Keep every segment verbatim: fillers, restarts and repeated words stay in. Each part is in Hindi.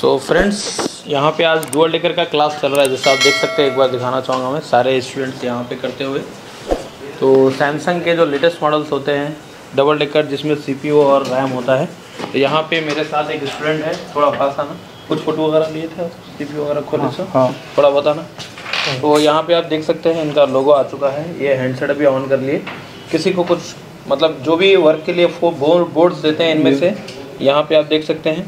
सो फ्रेंड्स, यहाँ पे आज डुअल डेकर का क्लास चल रहा है, जैसे आप देख सकते हैं। एक बार दिखाना चाहूँगा मैं सारे स्टूडेंट्स यहाँ पे करते हुए। तो सैमसंग के जो लेटेस्ट मॉडल्स होते हैं डबल डेकर, जिसमें सीपीयू और रैम होता है। तो यहाँ पे मेरे साथ एक स्टूडेंट है, थोड़ा पास आना। कुछ फोटो वगैरह लिए थे, सीपीयू वगैरह खोले से, हाँ थोड़ा बताना। तो यहाँ पे आप देख सकते हैं इनका लोगो आ चुका है। ये हैंडसेट भी ऑन कर लिए। किसी को कुछ मतलब जो भी वर्क के लिए बोर्ड बोर्ड्स देते हैं इनमें से, यहाँ पे आप देख सकते हैं।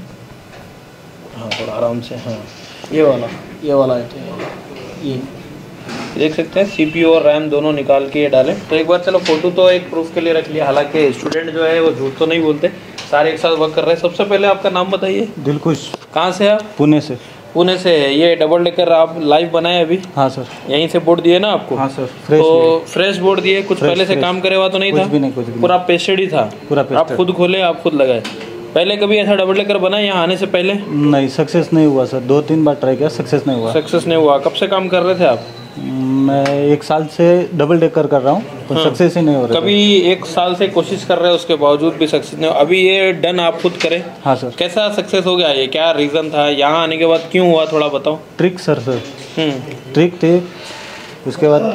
हाँ थोड़ा आराम से, हाँ ये वाला ये वाला है, तो ये देख सकते हैं सीपीयू और रैम दोनों निकाल के ये डालें। तो एक बार चलो फोटो तो एक प्रूफ के लिए रख लिया। हालांकि स्टूडेंट जो है वो झूठ तो नहीं बोलते, सारे एक साथ वर्क कर रहे हैं। सबसे पहले आपका नाम बताइए। दिलखुश। कहाँ से आप? पुणे से। पुणे से। ये डबल डेकर आप लाइव बनाए अभी? हाँ सर। यहीं से बोर्ड दिए ना आपको? हाँ सर। फ्रेश तो फ्रेश बोर्ड दिए। कुछ पहले से काम करे हुआ तो नहीं कुछ था? भी नहीं, कुछ भी पूरा पेस्टेड ही था? पूरा आप खुद खोले, आप खुद लगाए? पहले कभी ऐसा डबल डेकर बना यहाँ आने से पहले? नहीं, सक्सेस नहीं हुआ सर। दो तीन बार ट्राई किया, सक्सेस नहीं हुआ। सक्सेस नहीं हुआ। कब से काम कर रहे थे आप? मैं एक साल से डबल डेकर कर रहा हूँ, पर हाँ। सक्सेस ही नहीं हो रहा। कभी एक साल से कोशिश कर रहे हैं, उसके बावजूद भी सक्सेस नहीं हो। अभी ये डन आप खुद करें? हाँ सर। कैसा सक्सेस हो गया? ये क्या रीज़न था? यहाँ आने के बाद क्यों हुआ, थोड़ा बताओ। ट्रिक सर सर ट्रिक थी। उसके बाद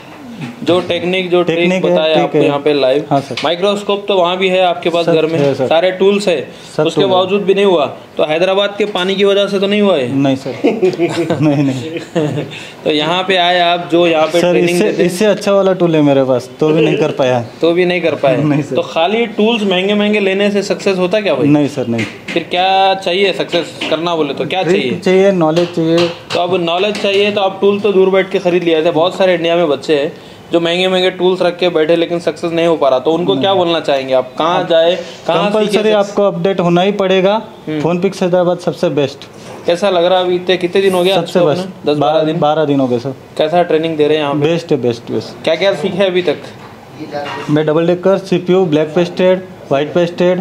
जो टेक्निक जो ट्रिक बताया आपको यहाँ पे लाइव। हाँ सर। माइक्रोस्कोप तो वहाँ भी है आपके पास घर में, सारे टूल्स है, उसके बावजूद भी नहीं हुआ। तो हैदराबाद के पानी की वजह से तो नहीं हुआ है? नहीं सर। नहीं नहीं। तो यहाँ पे आए आप, जो यहाँ पे सर इससे, इससे अच्छा वाला टूल है मेरे पास, तो भी नहीं कर पाया। तो भी नहीं कर पाए? नहीं सर। तो खाली टूल्स महंगे महंगे लेने से सक्सेस होता क्या भाई? नहीं सर, नहीं। फिर क्या चाहिए सक्सेस करना बोले तो? क्या चाहिए? चाहिए नॉलेज चाहिए। तो अब नॉलेज चाहिए तो आप टूल तो दूर बैठ के खरीद लिया था। बहुत सारे इंडिया में बच्चे हैं जो महंगे महंगे टूल्स रख के बैठे, लेकिन सक्सेस नहीं हो पा रहा। तो उनको क्या बोलना चाहेंगे आप? कहाँ जाए, कहाँ कंपल्सरी आपको अपडेट होना ही पड़ेगा। फोनपिक्स हैदराबाद सबसे बेस्ट। कैसा लग रहा है अभी? इतने कितने दिन हो गया? सबसे बेस्ट। दस बारह दिन बारह दिन हो गए सर। कैसा ट्रेनिंग दे रहे हैं यहाँ पे? बेस्ट है, बेस्ट बेस्ट। क्या क्या सीखे अभी तक? मैं double decker, CPU, black pasted, white pasted,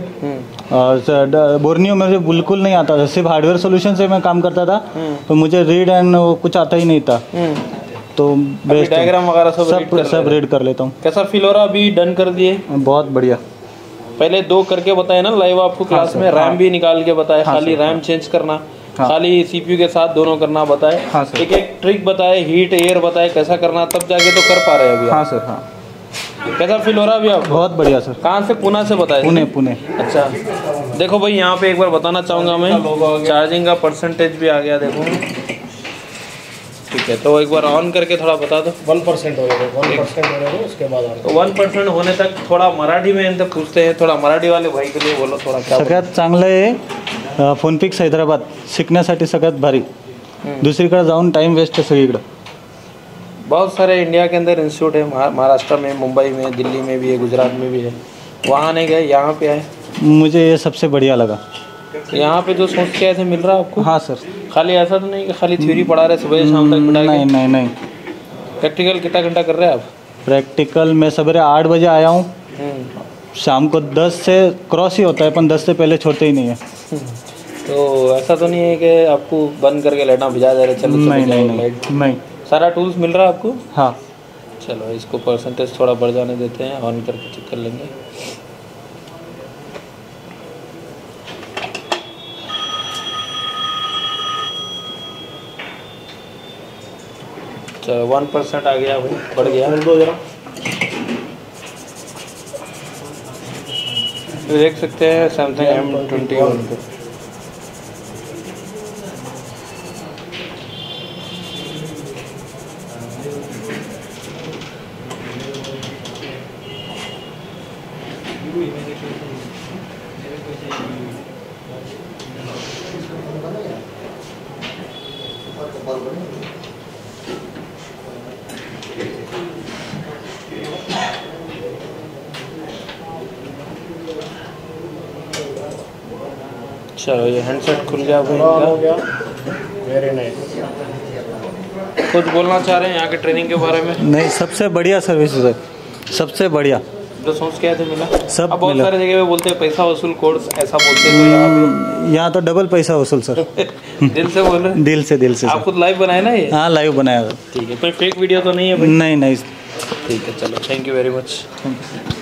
और बोर्नियो मुझे बिल्कुल नहीं आता था। सिर्फ हार्डवेयर सोल्यूशन से मैं काम करता था, तो मुझे रीड एंड कुछ आता ही नहीं था। तो बेस्ट डायग्राम वगैरह सब सब रीड सब रीड कर लेता हूँ। कैसा फील हो रहा है अभी डन कर दिए? बहुत बढ़िया। पहले दो करके बताए ना लाइव आपको क्लास हाँ में। रैम हाँ। भी निकाल के बताए। हाँ खाली रैम हाँ। चेंज करना, हाँ। खाली सीपीयू के साथ दोनों करना बताए। हाँ एक एक ट्रिक बताए, हीट एयर बताए कैसा करना, तब जाके तो कर पा रहे हैं अभी। हाँ सर। हाँ। कैसा फील हो रहा है अभी आपको? बहुत बढ़िया सर। कहाँ से? पुणे से बताए? पुणे पुणे। अच्छा देखो भाई, यहाँ पे एक बार बताना चाहूँगा मैं, चार्जिंग का परसेंटेज भी आ गया देखो। ठीक है, तो एक बार ऑन करके थोड़ा बता दो। वन परसेंट हो गया, वन परसेंट हो गया उसके बाद। तो वन परसेंट होने तक थोड़ा मराठी में इनसे पूछते हैं, थोड़ा मराठी वाले भाई के लिए बोलो थोड़ा। क्या सगळ्यात चांगलं आहे फोनपिक्स हैदराबाद, शिकण्यासाठी सगळ्यात भारी। दुसरीकडे जाऊन टाइम वेस्ट है सगळीकडे। बहुत सारे इंडिया के अंदर इंस्टीट्यूट है, महाराष्ट्र में, मुंबई में, दिल्ली में भी है, गुजरात में भी है। वहाँ नहीं गए, यहाँ पे आए। मुझे ये सबसे बढ़िया लगा। यहाँ पे जो सोच के ऐसे मिल रहा है आपको? हाँ सर। खाली ऐसा तो नहीं कि खाली थ्योरी पढ़ा रहे सुबह शाम तक बिठा के? नहीं नहीं नहीं। प्रैक्टिकल कितना घंटा कर रहे हैं आप? प्रैक्टिकल मैं सवेरे आठ बजे आया हूँ, शाम को दस से क्रॉस ही होता है, पर दस से पहले छोड़ते ही नहीं है। तो ऐसा तो नहीं है कि आपको बंद करके लेटना भिजा जा रहे? चलो नहीं नहीं नहीं नहीं। सारा टूल्स मिल रहा है आपको? हाँ। चलो इसको परसेंटेज थोड़ा बढ़ जाने देते हैं, ऑन करके चेक कर लेंगे। चलो वन परसेंट आ गया भाई, बढ़ गया। दो जरा देख सकते हैं सैमसंग एम ट्वेंटी वन को। चलो ये हैंडसेट खुल गया भाई, हो गया। Very nice. कुछ बोलना चाह रहे हैं यहाँ के ट्रेनिंग के बारे में? नहीं, सबसे बढ़िया सर्विस है, सबसे बढ़िया। जो सोच के आए थे मिला? सब अब बहुत सारे जगह पे बोलते हैं पैसा वसूल कोर्स, ऐसा बोलते हैं। तो यहाँ पे यहाँ तो डबल पैसा वसूल सर। दिल से बोल रहे? दिल से दिल से। आप खुद लाइव बनाए ना ये? हाँ लाइव बनाया। ठीक है, कोई फेक वीडियो तो नहीं है भाई? नहीं नहीं। ठीक है, चलो थैंक यू वेरी मच।